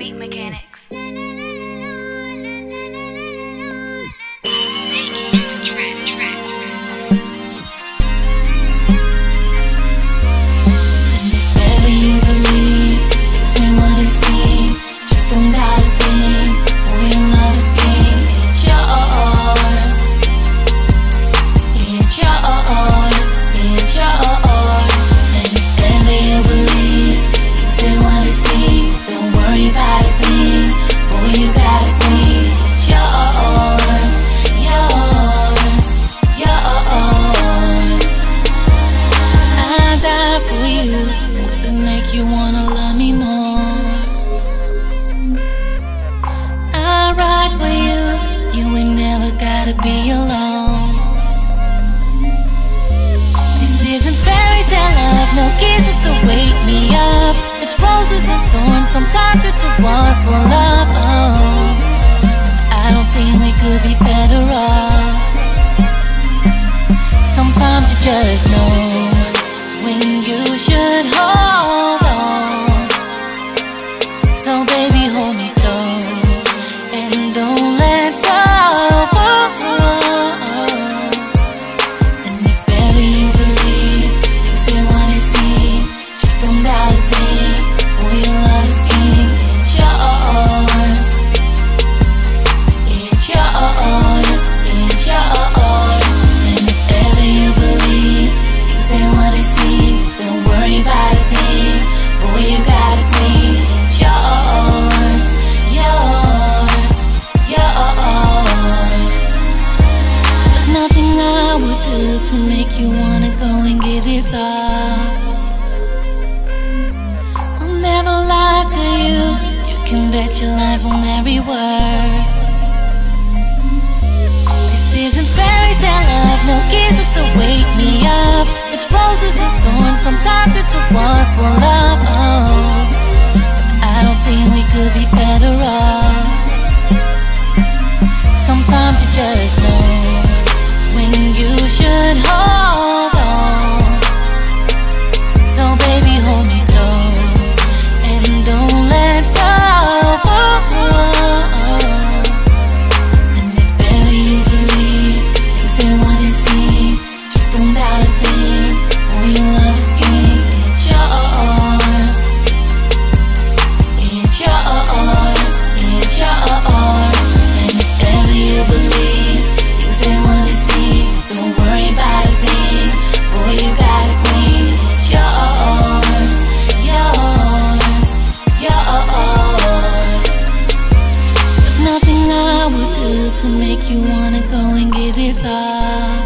Beat mechanics. You wanna love me more. I ride for you. You ain't never gotta be alone. This isn't fairy tale love, no kisses to wake me up. It's roses and thorns, sometimes it's a war for love. Oh, I don't think we could be better off. Sometimes you just know when you should hold. So baby, hold me close and don't let go. And if ever you believe, you say what you see. Just don't doubt a thing. Boy, your love is king. It's yours. It's yours. It's yours. And if ever you believe, you say what you see. Don't worry about a thing. Boy, you got a queen. It's yours, yours, yours. There's nothing I would do to make you wanna go and give this up. I'll never lie to you. You can bet your life on every word. This isn't fairy tale love, no kisses to wake me up. It's roses and thorns, sometimes it's a war for love. Oh, I don't think we could be better off. Sometimes you just know when you should hold on. So baby, hold me close and don't let go. And if ever you believe, you say what you see. Just don't doubt a thing. Oh, your love is king. It's yours. It's yours. It's yours. And if ever you believe, you say what you see. Don't worry about a thing. Boy, you got a queen. It's yours. Yours. Yours. There's nothing I would do to make you wanna go and give this up.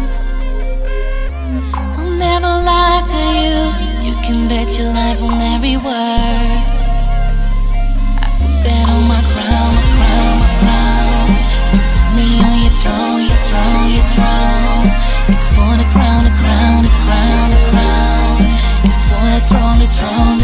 I'll never lie to you. You can bet your life on every word. I put that on my crown, my crown, my crown. You put me on your throne, your throne, your throne. It's for the crown, the crown, the crown, the crown. It's for the throne, the throne.